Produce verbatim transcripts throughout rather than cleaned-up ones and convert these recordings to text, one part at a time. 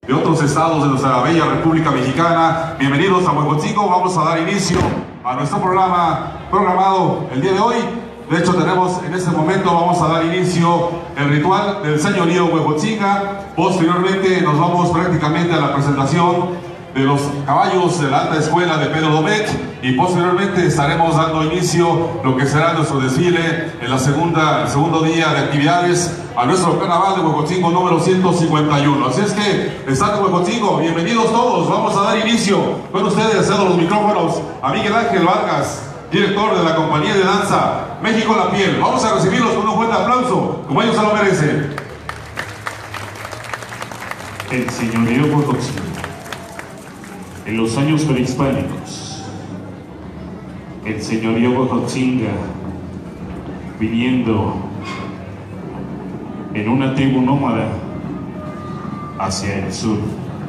de otros estados de nuestra bella República Mexicana. Bienvenidos a Huejotzingo. Vamos a dar inicio a nuestro programa programado el día de hoy. De hecho, tenemos en este momento, vamos a dar inicio el ritual del señorío Huejotzinga. Posteriormente nos vamos prácticamente a la presentación de los caballos de la alta escuela de Pedro Domet, y posteriormente estaremos dando inicio lo que será nuestro desfile en la segunda, el segundo día de actividades a nuestro carnaval de Huejotzingo número ciento cincuenta y uno. Así es que, están en Huejotzingo, bienvenidos todos. Vamos a dar inicio con ustedes, cedo los micrófonos a Miguel Ángel Vargas, director de la compañía de danza México La Piel. Vamos a recibirlos con un fuerte aplauso, como ellos se lo merecen. El señorío Huejotzingo, en los años prehispánicos, el señorío Huejotzinga, viniendo en una tribu nómada hacia el sur,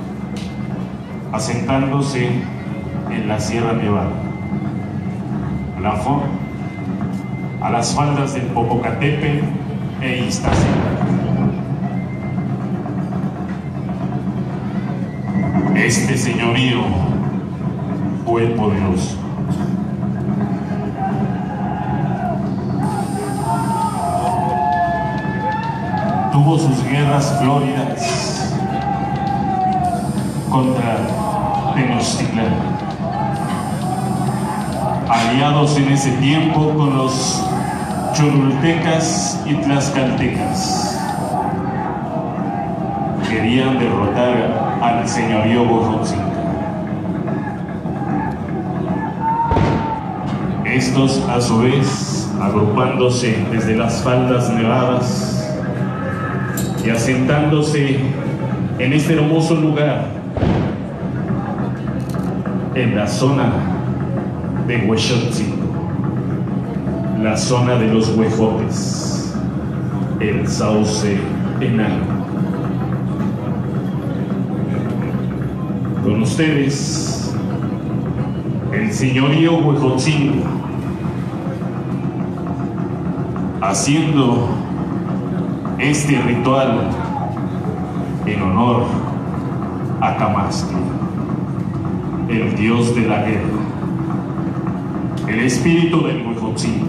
asentándose en la Sierra Nevada, a, la a las faldas del Popocatépetl e Iztaccíhuatl. Este señorío fue el poderoso. Tuvo sus guerras floridas contra Tenochtitlán, aliados en ese tiempo con los cholultecas y tlaxcaltecas. Querían derrotar al señorío Huejotzinga. Estos, a su vez, agrupándose desde las faldas nevadas y asentándose en este hermoso lugar, en la zona de Huexotzingo, la zona de los huejotes, el sauce enano. Con ustedes, el señorío Huejotzingo, haciendo este ritual en honor a Camastli, el dios de la guerra, el espíritu del Huejotzingo.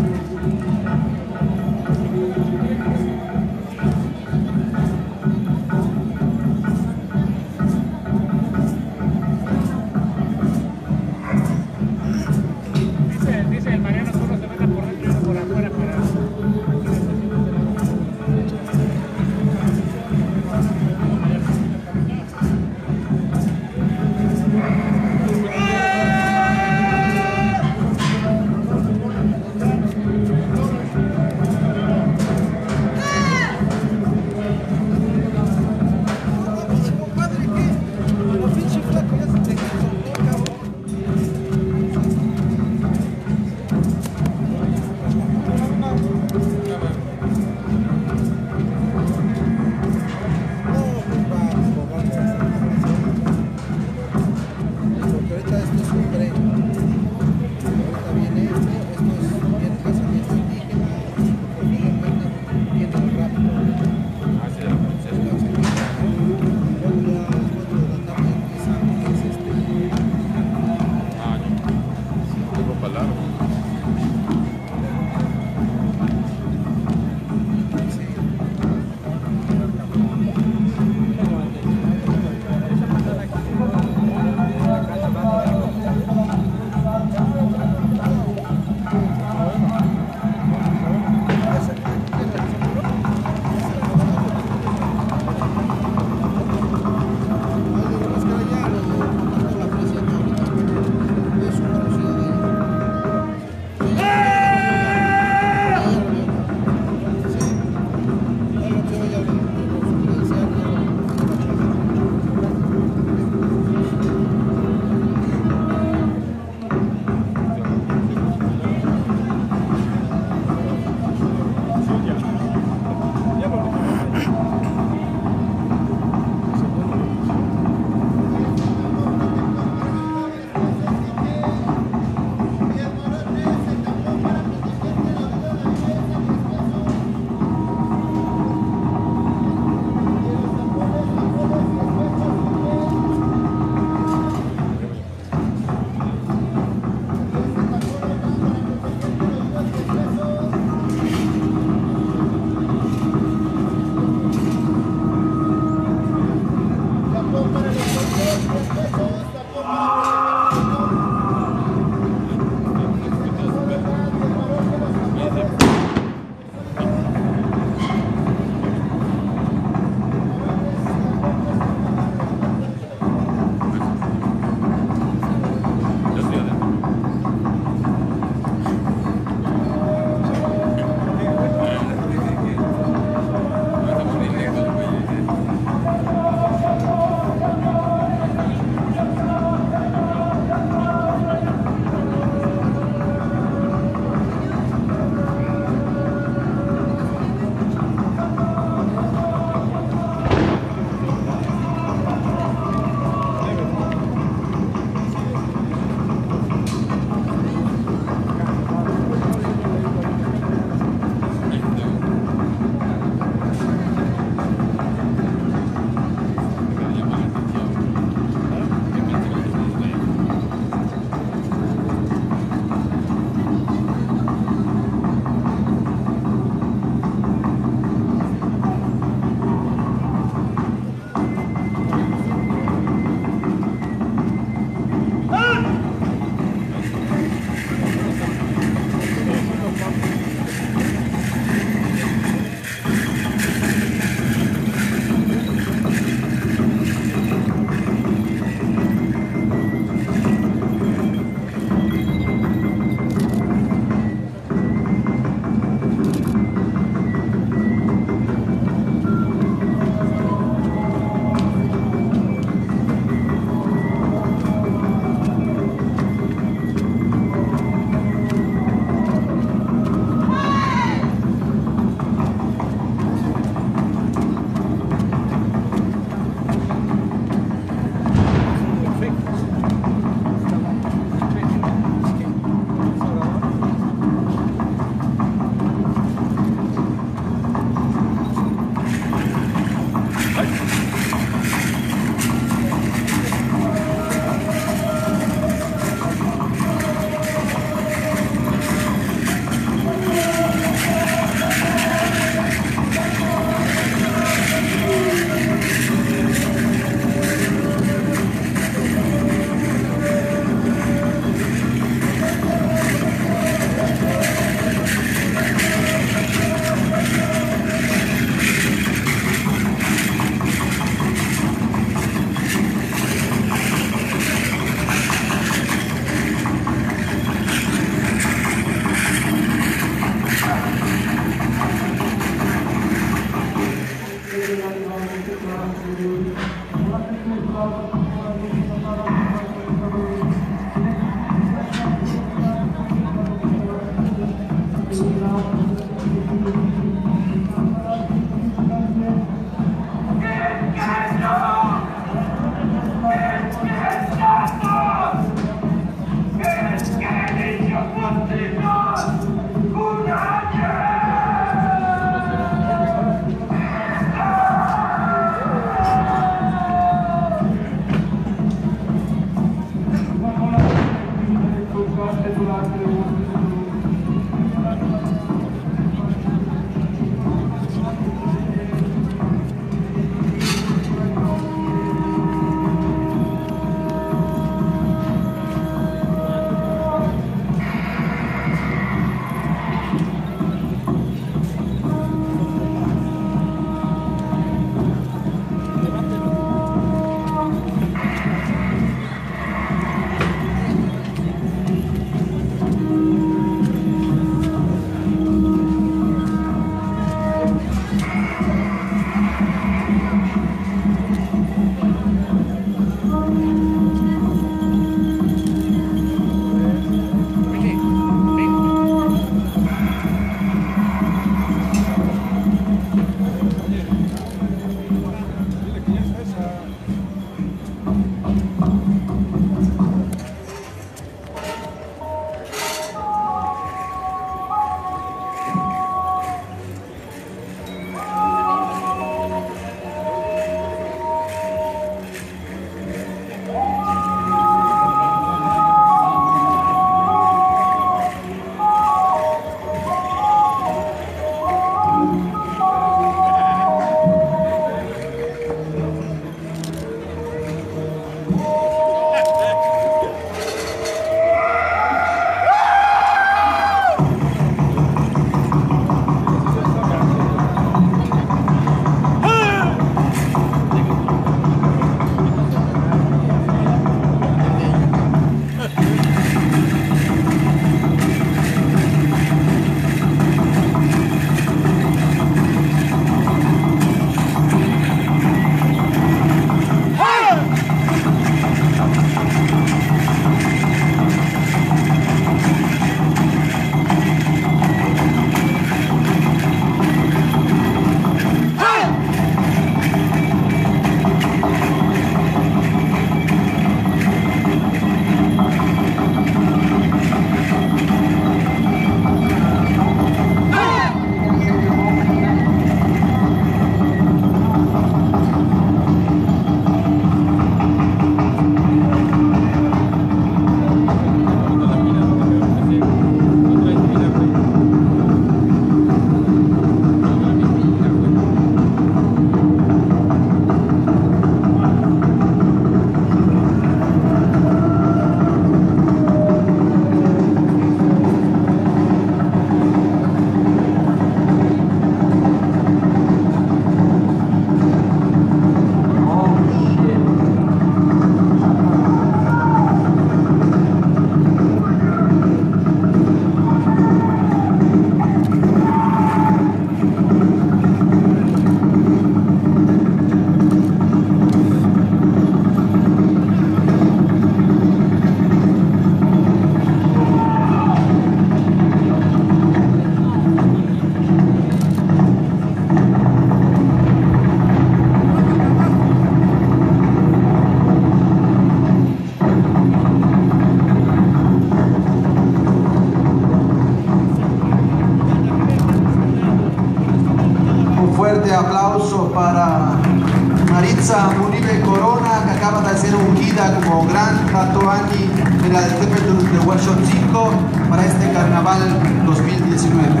diecinueve.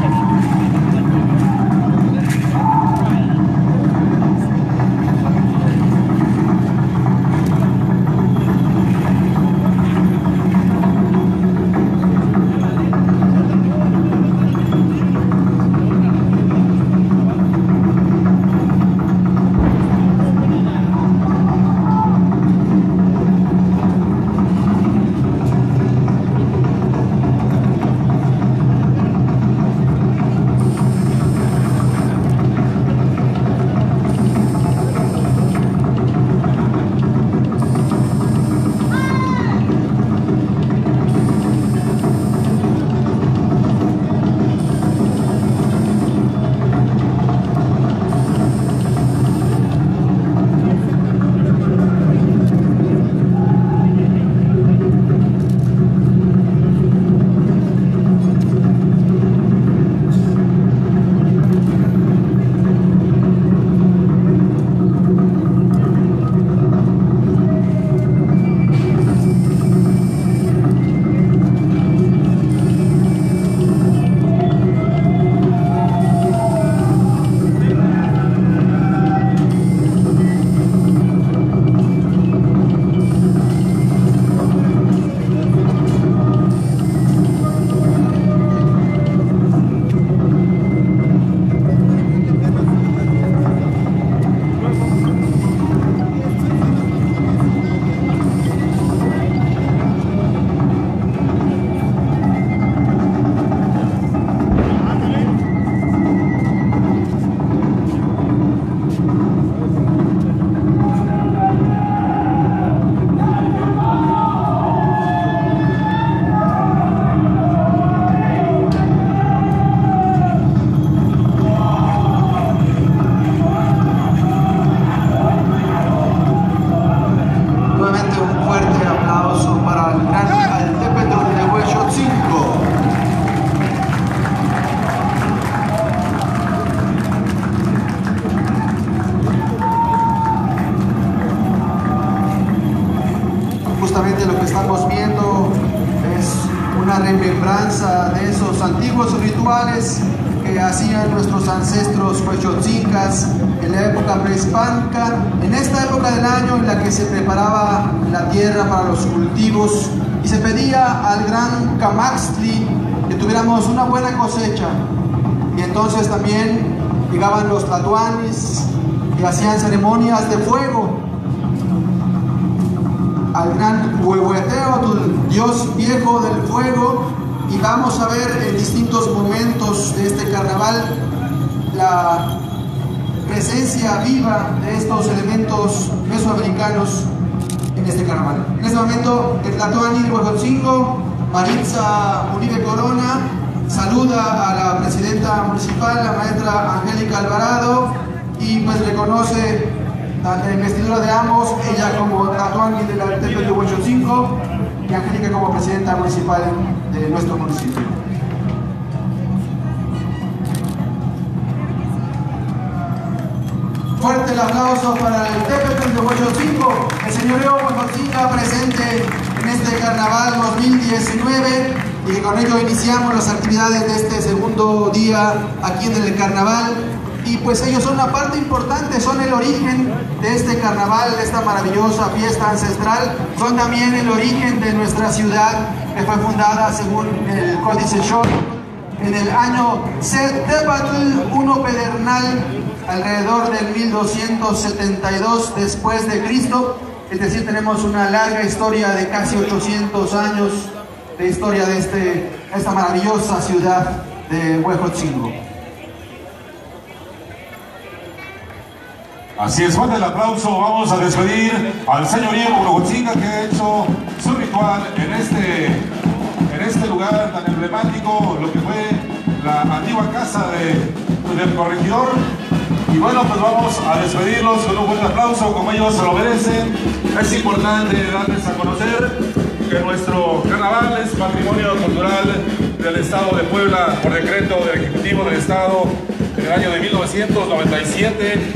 Justamente lo que estamos viendo es una remembranza de esos antiguos rituales que hacían nuestros ancestros huexotzincas en la época prehispánica, en esta época del año en la que se preparaba la tierra para los cultivos y se pedía al gran Camaxtli que tuviéramos una buena cosecha. Y entonces también llegaban los tlatoanis y hacían ceremonias de fuego al gran Huehueteotl, dios viejo del fuego, y vamos a ver en distintos momentos de este carnaval la presencia viva de estos elementos mesoamericanos en este carnaval. En este momento el tlatoani de Huejotzingo, Maritza Uribe Corona, saluda a la presidenta municipal, la maestra Angélica Alvarado, y pues reconoce la investidura de ambos, ella como tlatoani del Templo de Huexotzingo y Angélica como presidenta municipal de nuestro municipio. Fuerte el aplauso para el Templo de Huexotzingo, el señorío Huexotzinga presente en este carnaval dos mil diecinueve, y que con ello iniciamos las actividades de este segundo día aquí en el carnaval. Y pues ellos son una parte importante, son el origen de este carnaval, de esta maravillosa fiesta ancestral, son también el origen de nuestra ciudad, que fue fundada según el Códice Xolotl en el año Setepatl I Pedernal, alrededor del mil doscientos setenta y dos después de Cristo. Es decir, tenemos una larga historia de casi ochocientos años de historia de este, esta maravillosa ciudad de Huejotzingo. Así es, fuerte el aplauso. Vamos a despedir al señorío Huexotzinga, que ha hecho su ritual en este, en este lugar tan emblemático, lo que fue la antigua casa de, del corregidor. Y bueno, pues vamos a despedirlos con un buen aplauso, como ellos se lo merecen. Es importante darles a conocer que nuestro carnaval es patrimonio cultural del Estado de Puebla por decreto del Ejecutivo del Estado en el año de mil novecientos noventa y siete.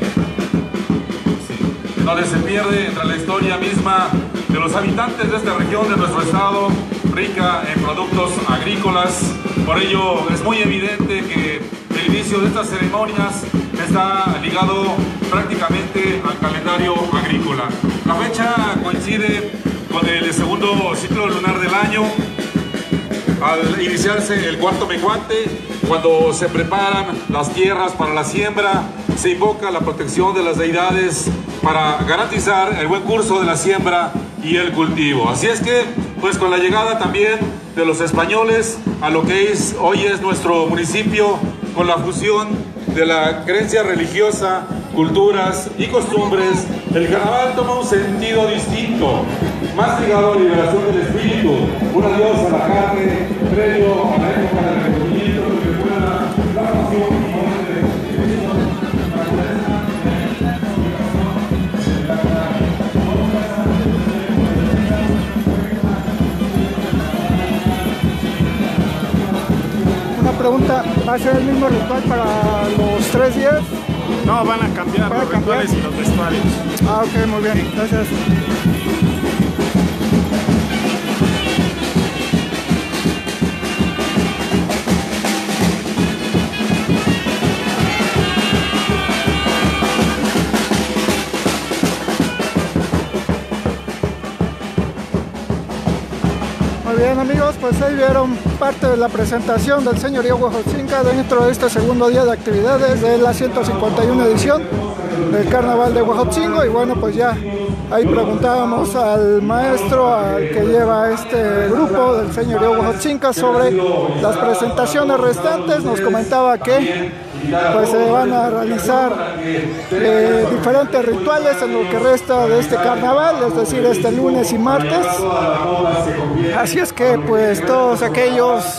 Donde se pierde entre la historia misma de los habitantes de esta región de nuestro estado, rica en productos agrícolas, Por ello es muy evidente que el inicio de estas ceremonias está ligado prácticamente al calendario agrícola. La fecha coincide con el segundo ciclo lunar del año, al iniciarse el cuarto menguante, cuando se preparan las tierras para la siembra, se invoca la protección de las deidades para garantizar el buen curso de la siembra y el cultivo. Así es que, pues con la llegada también de los españoles a lo que es, hoy es nuestro municipio, con la fusión de la creencia religiosa, culturas y costumbres, el carnaval toma un sentido distinto, más ligado a la liberación del espíritu, un adiós a la carne, previo a la época del recogimiento, que recuerda la pasión y pregunta, ¿va a ser el mismo ritual para los tres días? No, van a cambiar ¿Van a los cambiar? rituales y los vestuarios. Ah, ok, muy bien, gracias. Muy bien, amigos, pues ahí vieron parte de la presentación del señorío Huejotzinca dentro de este segundo día de actividades de la ciento cincuenta y una edición del Carnaval de Huejotzingo. Y bueno, pues ya ahí preguntábamos al maestro, al que lleva este grupo del señorío Huejotzinca, sobre las presentaciones restantes. Nos comentaba que pues se van a realizar eh, diferentes rituales en lo que resta de este carnaval, es decir, este lunes y martes. Así es que pues todos aquellos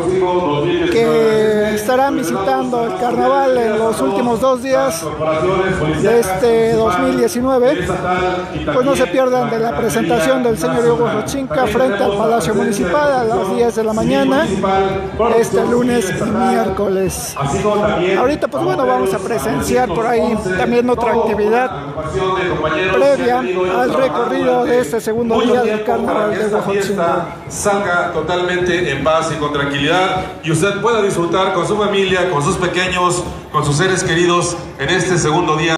que estarán visitando el carnaval en los últimos dos días de este dos mil diecinueve, pues no se pierdan de la presentación del señorío Huejotzinca frente al Palacio Municipal a las diez de la mañana, este lunes y miércoles. Ahorita pues bueno, vamos a presenciar por ahí también otra actividad previa al recorrido de este segundo día del Carnaval de Huejotzingo. Salga totalmente en paz y con tranquilidad y usted pueda disfrutar con su familia, con sus pequeños, con sus seres queridos en este segundo día.